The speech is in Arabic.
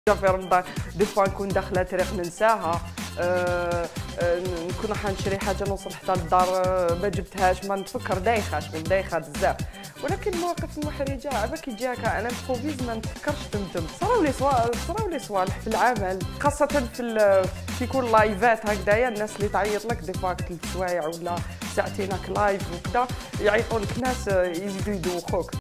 في رمضان دي فوا نكون داخله طريق ننساها. نكون رايحه نشري حاجه نوصل حتى للدار ما جبتهاش، ما نتفكر دايخه شغل دايخه بزاف. ولكن المواقف المحرجه عبا كي تجيك انا الفوبيز ما نتفكرش تندم. صراو لي صوالح في العمل خاصه في يكون لايفات هكذايا، الناس اللي تعيط لك دي فوا 3 سوايع ولا ساعتين هاك لايف وكذا يعيطوا لك ناس يزيدوا يدوخوك.